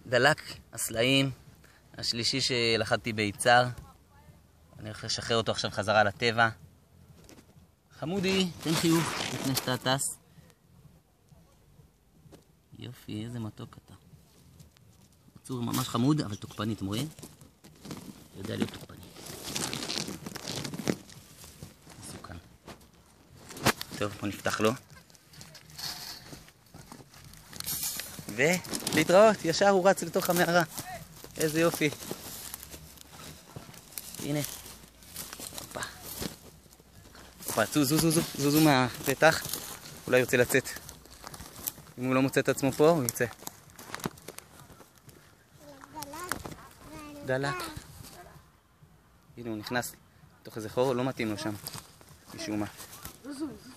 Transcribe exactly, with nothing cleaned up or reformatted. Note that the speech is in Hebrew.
דלק הסלעים, השלישי שלחדתי ביצר. אני הולך לשחרר אותו עכשיו חזרה לטבע. חמודי, תן חיוך לפני שאתה טס. יופי, איזה מתוק אתה. יצור ממש חמוד, אבל תוקפני, אתם רואים? יודע להיות תוקפני. מסוכן. טוב, בוא נפתח לו. ולהתראות, ישר הוא רץ לתוך המערה. איזה יופי. הנה. הופה. הופה, זוזו, זוזו, זוזו מהפתח. אולי יוצא לצאת. אם הוא לא מוצא את עצמו פה, הוא יצא. דלק. הנה הוא נכנס לתוך איזה חור, לא מתאים לו שם. משום מה.